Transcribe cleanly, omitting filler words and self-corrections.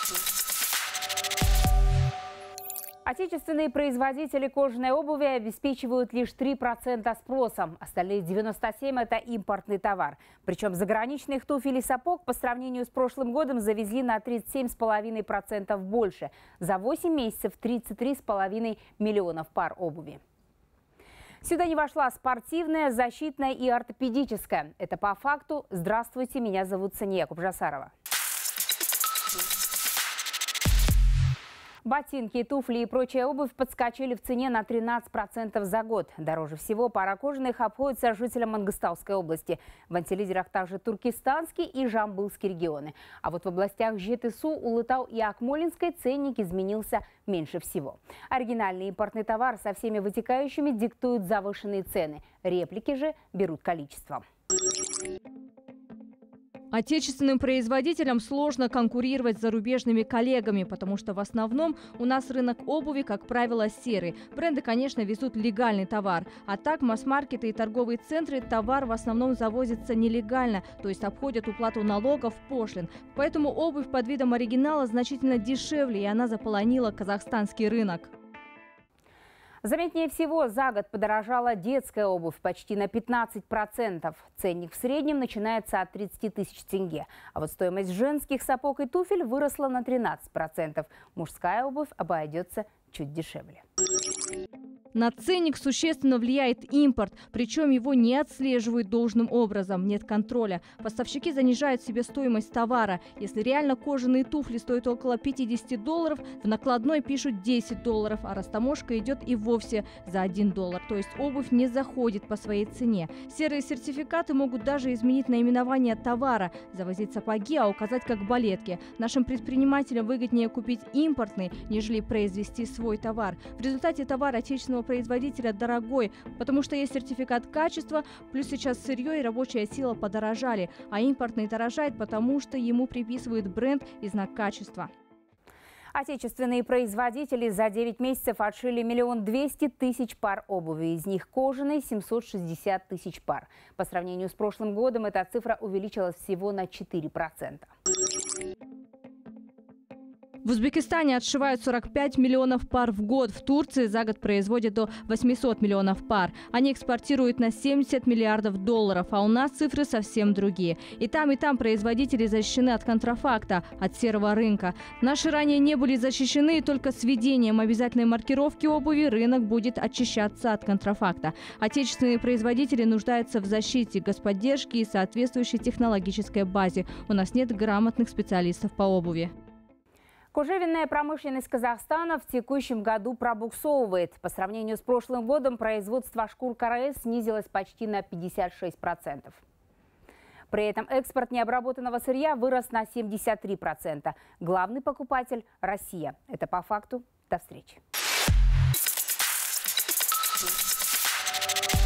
Отечественные производители кожаной обуви обеспечивают лишь 3% спросом. Остальные 97% – это импортный товар. Причем заграничных туфель и сапог по сравнению с прошлым годом завезли на 37,5% больше. За 8 месяцев 33,5 миллионов пар обуви. Сюда не вошла спортивная, защитная и ортопедическая. Это по факту. Здравствуйте, меня зовут Сания Кубжасарова. Ботинки, туфли и прочая обувь подскочили в цене на 13% за год. Дороже всего пара кожаных обходится жителям Мангыстауской области. В антилидерах также Туркестанский и Жамбылский регионы. А вот в областях Жетысу, Улытау и Акмолинской ценник изменился меньше всего. Оригинальный импортный товар со всеми вытекающими диктуют завышенные цены. Реплики же берут количеством. Отечественным производителям сложно конкурировать с зарубежными коллегами, потому что в основном у нас рынок обуви, как правило, серый. Бренды, конечно, везут легальный товар. А так масс-маркеты и торговые центры товар в основном завозится нелегально, то есть обходят уплату налогов, пошлин. Поэтому обувь под видом оригинала значительно дешевле, и она заполонила казахстанский рынок. Заметнее всего, за год подорожала детская обувь почти на 15%. Ценник в среднем начинается от 30 тысяч тенге. А вот стоимость женских сапог и туфель выросла на 13%. Мужская обувь обойдется чуть дешевле. На ценник существенно влияет импорт, причем его не отслеживают должным образом, нет контроля. Поставщики занижают себе стоимость товара. Если реально кожаные туфли стоят около $50, в накладной пишут $10, а растаможка идет и вовсе за $1. То есть обувь не заходит по своей цене. Серые сертификаты могут даже изменить наименование товара, завозить сапоги, а указать как балетки. Нашим предпринимателям выгоднее купить импортный, нежели произвести свой товар. В результате товар отечественного производителя дорогой, потому что есть сертификат качества, плюс сейчас сырье и рабочая сила подорожали, а импортный дорожает, потому что ему приписывают бренд и знак качества. Отечественные производители за 9 месяцев отшили 1 200 000 пар обуви, из них кожаной 760 000 пар. По сравнению с прошлым годом эта цифра увеличилась всего на 4%. В Узбекистане отшивают 45 миллионов пар в год. В Турции за год производят до 800 миллионов пар. Они экспортируют на $70 миллиардов, а у нас цифры совсем другие. И там производители защищены от контрафакта, от серого рынка. Наши ранее не были защищены, и только с введением обязательной маркировки обуви рынок будет очищаться от контрафакта. Отечественные производители нуждаются в защите, господдержке и соответствующей технологической базе. У нас нет грамотных специалистов по обуви. Кожевенная промышленность Казахстана в текущем году пробуксовывает. По сравнению с прошлым годом производство шкур КРС снизилось почти на 56%. При этом экспорт необработанного сырья вырос на 73%. Главный покупатель – Россия. Это по факту. До встречи.